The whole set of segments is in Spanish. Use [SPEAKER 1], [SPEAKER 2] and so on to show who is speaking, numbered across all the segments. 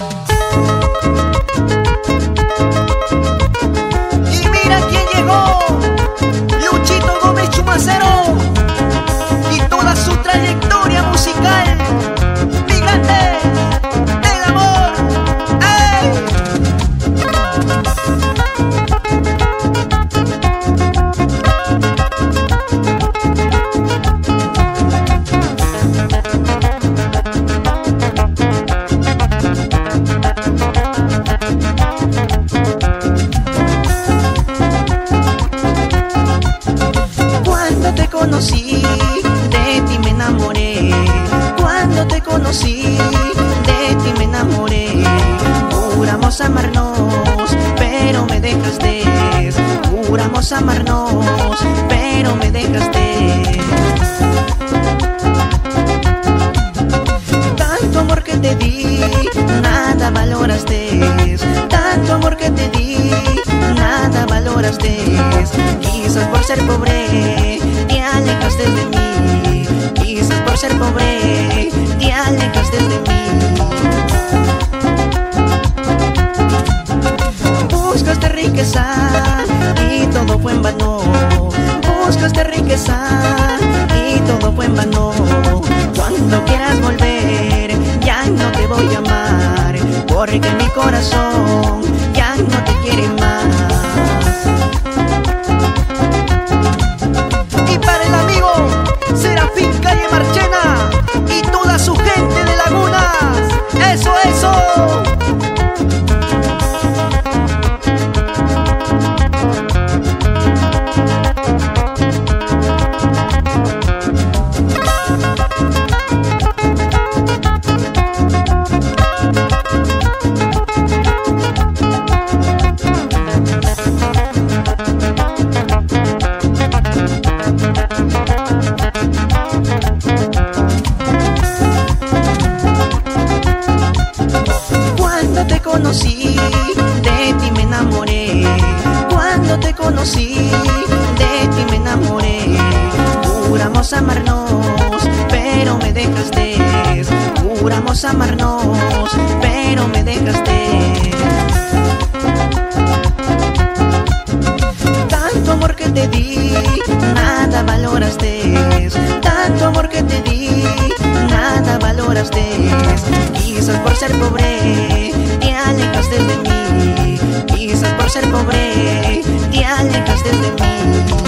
[SPEAKER 1] Y mira quién llegó, Luchito Gómez Chumacero, y toda su trayectoria musical, Migrante del Amor. ¡Ey! Cuando te conocí, de ti me enamoré. Cuando te conocí, de ti me enamoré. Juramos amarnos, pero me dejaste. Juramos amarnos, pero me dejaste. Tanto amor que te di, nada valoraste. Tanto amor que te di, nada valoraste. Quizás por ser pobre, te alejaste de mí. Quizás por ser pobre, te alejaste de mí. Buscaste riqueza y todo fue en vano. Buscaste riqueza y todo fue en vano. Cuando quieras volver, ya no te voy a amar, porque mi corazón ya no te quiere más. Y para el amigo Serafín Calle Marchena y toda su gente de Lagunas, eso, eso. Cuando te conocí, de ti me enamoré. Cuando te conocí, de ti me enamoré. Juramos amarnos, pero me dejaste. Juramos amarnos, pero me dejaste. Tanto amor que te di, nada valoraste. Tanto amor que te di, nada valoraste. Quizás por ser pobre, te alejaste de mí. Quizás por ser pobre, te alejaste de mí.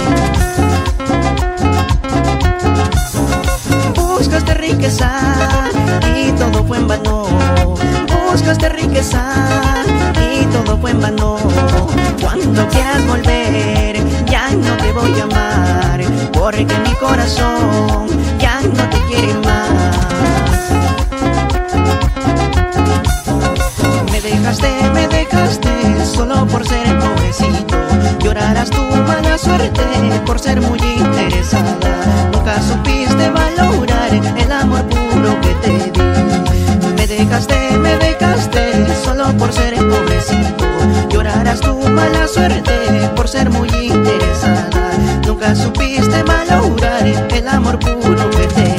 [SPEAKER 1] Buscaste riqueza y todo fue en vano. Buscaste riqueza y todo fue en vano. Cuando quieras volver, ya no te voy a amar, porque mi corazón ya no te quiere más. Me dejaste solo por ser pobrecito. Llorarás tu mala suerte por ser muy interesada. Nunca supiste valorar el amor puro que te di. Me dejaste solo por ser pobrecito. Llorarás tu mala suerte por ser muy interesada. Nunca supiste valorar el amor puro que te di.